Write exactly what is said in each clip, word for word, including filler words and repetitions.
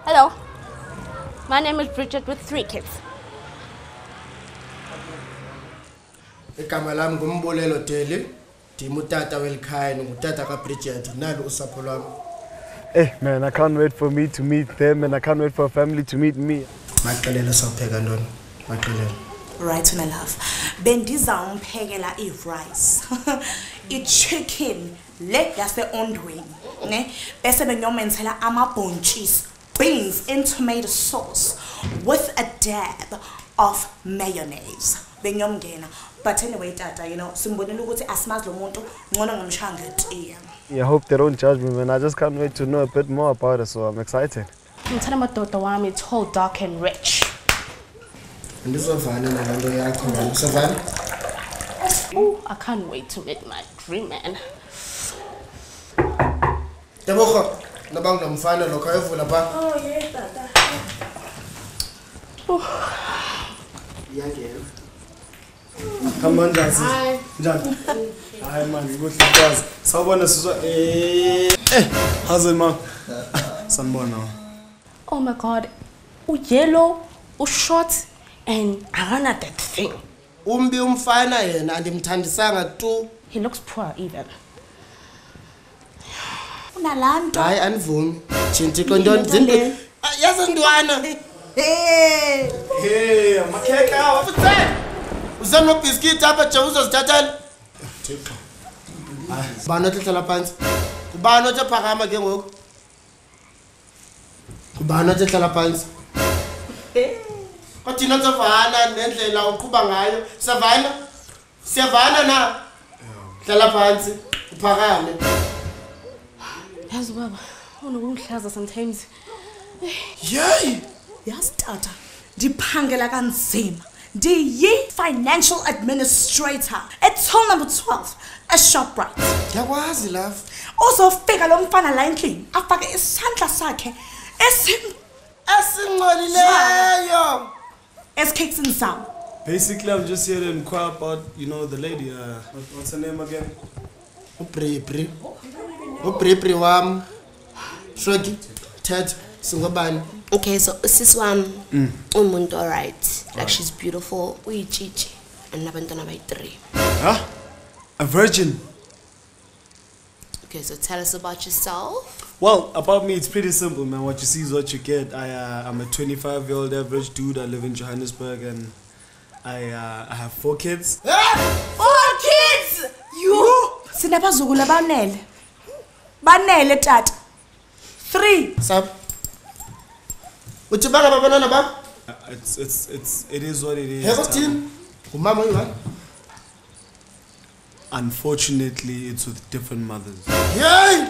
Hello. My name is Bridget with three kids. Igama lami nguMbolelo Deli. Ndimutata welikhaya ngutata kaBridget nalo usapho lwami. Hey man, I can't wait for me to meet them and I can't wait for a family to meet me. Maxelela sawupheka ntoni? Maxelela. Right, my love. Bendizawumphekela i-rice. I-chicken leg yase-ondweni, ne? Bese benyomenzela amabhontshisi, beans in tomato sauce with a dab of mayonnaise. Benyomngena. But anyway, Tata, you know, simbonile ukuthi asimazi lo muntu ngcono ngomshanga etiya. I hope they don't judge me, man. I just can't wait to know a bit more about it, so I'm excited. Ngithanda amadoda wami tall, dark and rich. Andizovana nalanto yakho manje. Usavana? Oh, I can't wait to meet my dream man. Tebogo, nabang nomfana lo khayevula pa. Oh, yeah, Tata. Iyangena. Come on, Jansi. Hi. Jan. Hi, man. Good to Sawubona sizwa. Eh. Eh. How's it, man? Sanibona. Oh my God. U yellow, u short, and akana that thing. Umbi umfana yena andimthandisanga tu. He looks poor even. Unalanto. Hayi anivumi. Chinti kontoni zimbi. Yazi ndwana. Hey. Hey, makheka wafuthe. Uzama biscuit apha nje uzozithathela. Thixo. Hayi, bani ohlala phansi? Kubani othaphakama ke ngoku? Kubani ohlala phansi? Kwathina savana nendlela uqhuba ngayo. Savana? Siyavana na? Hlala phansi, uphakame. Yazi baba, unokungihlaza sometimes. Yey! Yes, Tata. Ndiphangela kanzima. Ndiyi financial administrator at toll number twelve, a ShopRite. Yakwazi love. Uzofika lo mfana la endlini afake isandla sakhe esim esingcolileyo. Esikheksini sawo. Basically, I'm just here to inquire about, you know, the lady. Uh, what's her name again? Ubribri. Ubribri wam. Shoki. Ted. Singobani. Okay, so sis one, mm. umuntu alright. Like right. She's beautiful. Uyichichi. And nabantwana bayi three. Huh? A virgin. Okay, so tell us about yourself. Well, about me, it's pretty simple, man. What you see is what you get. I, uh, I'm a twenty-five-year-old average dude. I live in Johannesburg, and I, uh, I have four kids. Four kids? You? Sinabazukulu banele. Banele tata. Three. Sab. Uchibanga babana ba? It's it's it's it is what it is. Hello team. Umama uyiwa? Unfortunately, it's with different mothers. Yey!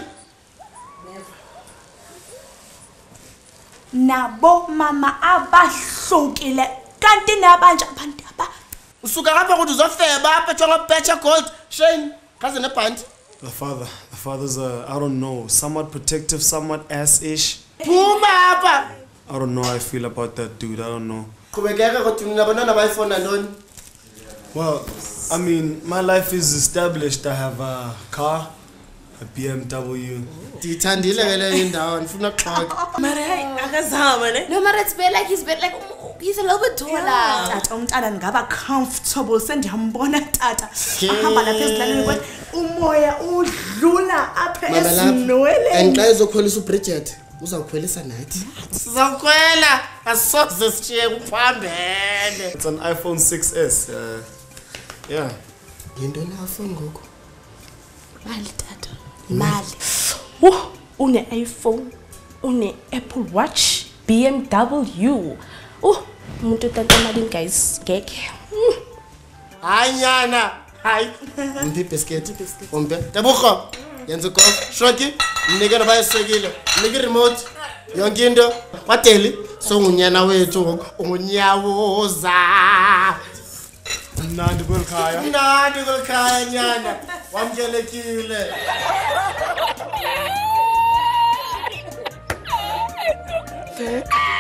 Nabo mama abahlukile kanti nabanje abantu aba usuka ngapha ukuthi uzofeba apha etshonga betcha gold Shane kaze nebhandi. The father, the father's a, I don't know, somewhat protective, somewhat ass-ish. Phuma apha. I don't know how I feel about that dude. I don't know. Qhubekeka kodwa mina abantwana bayifona ntoni? Well, I mean, my life is established. I have a car, a B M W. Ndithandile ke le indawo ndifuna ukuxoxa. Mara hey akazama ne? No, Mara, it's been like he's been like he's a little bit taller. Tata umntana ngaba comfortable sendiyambona tata. Ahamba lapha ezilalini kodwa umoya udlula apha esinwele. And xa ezokhwelisa uBridget uzawukhwelisa nathi. Sizakhwela asoze sishiye kuphambene. It's an iPhone six S. Uh, yeah. Yinto na iPhone ngoku? Mali tata. Mali. Woo, une iPhone, une Apple Watch, B M W. Oh, umuntu tata mali guys, ngeke. Anyana. Hayi. Umbi biscuit. Umbe. Tebogo. Yenza go. Shoki. Mnike nabayisekile. Mnike remote. Yonke into. Wadeli. So ngunyana wethu unyawoza. Mnandi kwelikhaya. Mnandi kwelikhaya nyana. Wamkelekile. Okay.